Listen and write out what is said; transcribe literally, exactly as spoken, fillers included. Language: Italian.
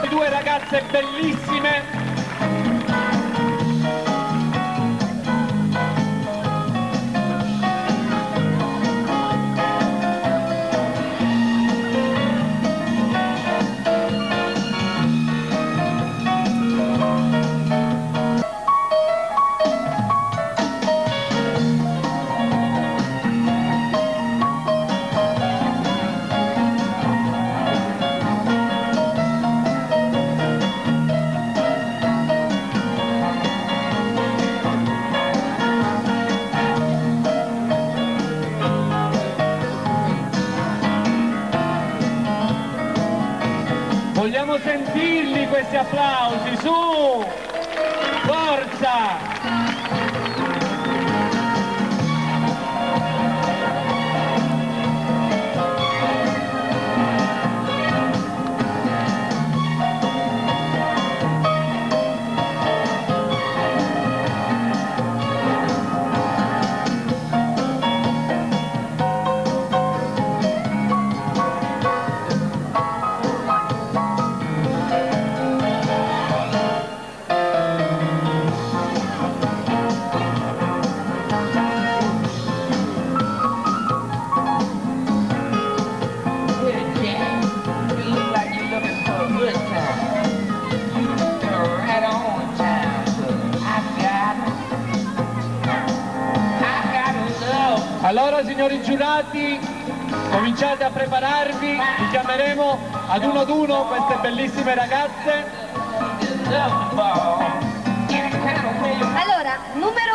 queste due ragazze bellissime. Vogliamo sentirli questi applausi, su! Forza! Allora, signori giurati, cominciate a prepararvi, vi chiameremo ad uno ad uno queste bellissime ragazze. Allora, numero